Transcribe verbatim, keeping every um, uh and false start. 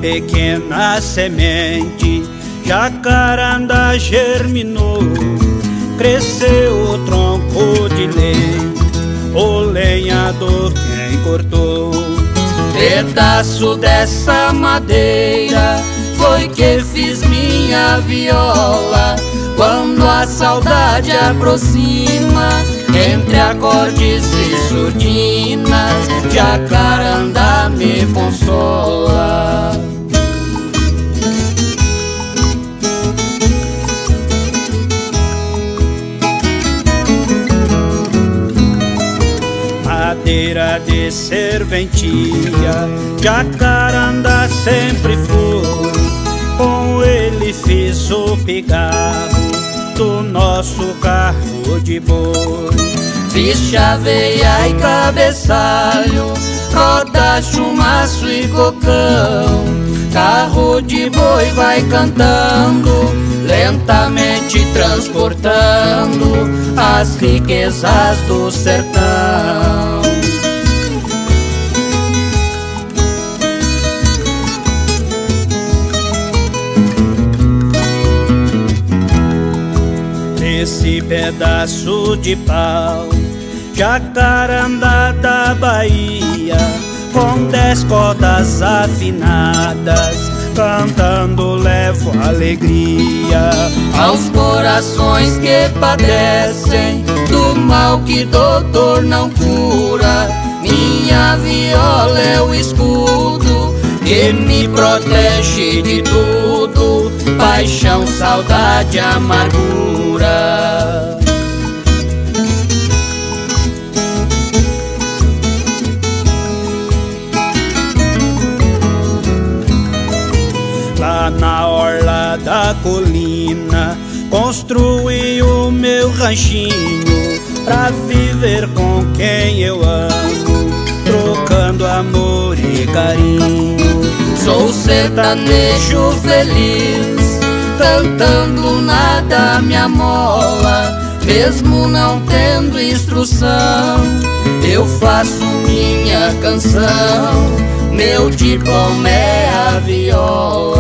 pequena semente, jacarandá germinou, cresceu o tronco de lenha, o lenhador quem cortou. Pedaço dessa madeira foi que fiz minha viola. Quando a saudade aproxima, entre acordes e surdinas, jacarandá me consola. Madeira de serventia, jacarandá sempre foi. Com ele fiz o pigarro do nosso carro de boi. Fiz chaveia e cabeçalho, roda, chumaço e cocão. Carro de boi vai cantando, lentamente transportando as riquezas do sertão. Esse pedaço de pau, jacarandá da Bahia, com dez cordas afinadas, cantando levo alegria aos corações que padecem do mal que doutor não cura. Minha viola é o escudo que me protege de tudo, paixão, saudade, amargura. Lá na orla da colina construí o meu ranchinho pra viver com quem eu amo, trocando amor e carinho. Sou sertanejo feliz, cantando nada me amola. Mesmo não tendo instrução, eu faço minha canção. Meu diploma é a viola.